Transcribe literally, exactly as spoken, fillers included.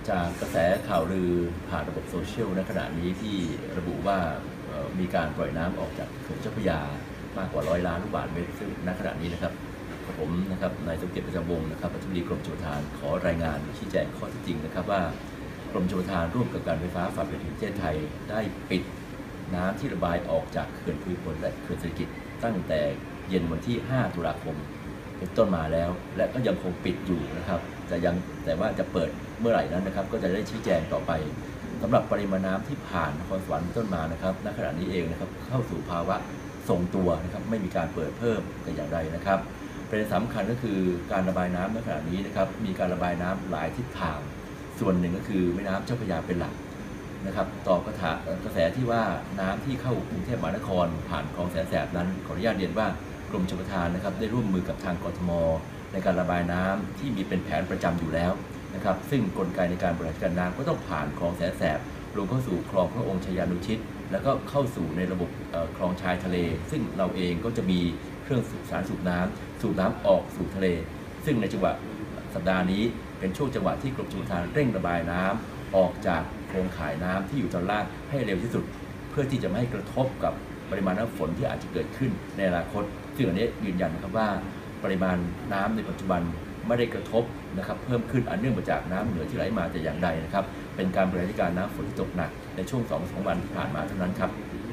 จากกระแสข่าวลือผ่านระบบโซเชียลในขณะนี้ที่ระบุว่ามีการปล่อยน้ำออกจากเขื่อนเจ้าพระยามากกว่าร้อยล้านลูกบาศก์เมตรซึ่งณขณะนี้นะครับผมนะครับนายสมเกียรติประจำวงศ์นะครับอธิบดีกรมชลประทานขอรายงานชี้แจงข้อเท็จจริงนะครับว่ากรมชลประทานร่วมกับการไฟฟ้าฝ่ายผลิตแห่งประเทศไทยได้ปิดน้ำที่ระบายออกจากเขื่อนภูมิพลและเขื่อนเศรษฐกิจตั้งแต่เย็นวันที่ห้าตุลาคมเป็นต้นมาแล้วและก็ยังคงปิดอยู่นะครับแต่ยังแต่ว่าจะเปิดเมื่อไหร่นั้นนะครับก็จะได้ชี้แจงต่อไปสำหรับปริมาณน้ำที่ผ่านนครสวรรค์ต้นมานะครับณขณะนี้เองนะครับเข้าสู่ภาวะทรงตัวนะครับไม่มีการเปิดเพิ่มแต่อย่างใดนะครับประเด็นสำคัญก็คือการระบายน้ำณขณะนี้นะครับมีการระบายน้ำหลายทิศทางส่วนหนึ่งก็คือแม่น้ำเจ้าพระยาเป็นหลักนะครับต่อกระถากระแสที่ว่าน้ำที่เข้ากรุงเทพมหานครผ่านคลองแสนแสบนั้นขออนุญาตเรียนว่ากรมชลประทานนะครับได้ร่วมมือกับทางกทมในการระบายน้ำที่มีเป็นแผนประจำอยู่แล้วนะครับซึ่งกลไกในการบริหารจัดการน้ำก็ต้องผ่านคลองแสนแสบลงเข้าสู่คลองพระองค์ชยานุชิตแล้วก็เข้าสู่ในระบบคลองชายทะเลซึ่งเราเองก็จะมีเครื่องสูบสารสูบน้ำสูบน้ำออกสู่ทะเลซึ่งในจังหวะสัปดาห์นี้เป็นช่วงจังหวะที่กรมชลประทานเร่งระบายน้ำออกจากโครงข่ายน้ำที่อยู่ตอนล่างให้เร็วที่สุดเพื่อที่จะไม่ให้กระทบกับปริมาณน้ำฝนที่อาจจะเกิดขึ้นในอนาคตซึ่งอันนี้ยืนยันนะครับว่าปริมาณน้ำในปัจจุบันไม่ได้กระทบนะครับเพิ่มขึ้นอันเนื่องมาจากน้ำเหนือที่ไหลมาแต่อย่างใดนะครับเป็นการบริหารจัดการน้ำฝนที่ตกหนักในช่วง สองถึงสาม วันที่ผ่านมาเท่านั้นครับ